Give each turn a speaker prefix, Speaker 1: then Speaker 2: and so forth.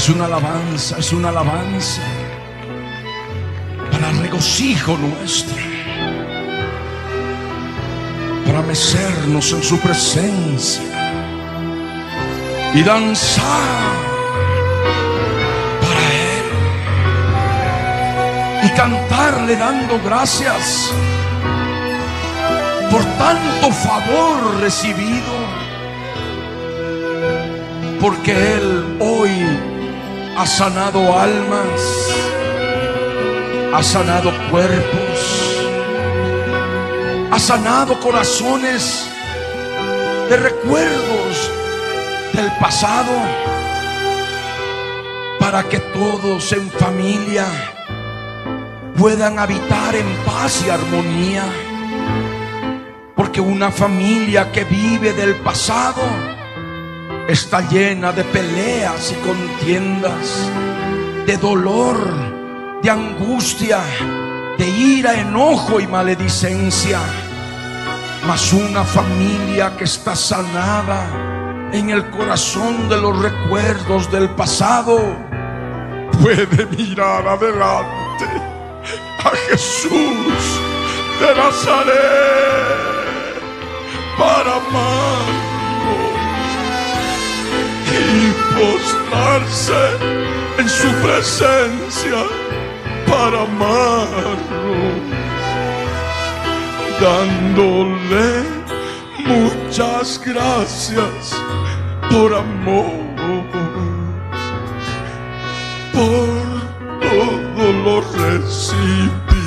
Speaker 1: es una alabanza para regocijo nuestro, para mecernos en su presencia y danzar para Él y cantarle dando gracias por tanto favor recibido, porque Él hoy ha sanado almas, ha sanado cuerpos, ha sanado corazones de recuerdos del pasado, para que todos en familia puedan habitar en paz y armonía. Porque una familia que vive del pasado está llena de peleas y contiendas, de dolor, de angustia, de ira, enojo y maledicencia. Mas una familia que está sanada en el corazón de los recuerdos del pasado puede mirar adelante a Jesús de Nazaret para amarlo y postrarse en su presencia para amarlo, dándole muchas gracias por amor, por todo lo recibido.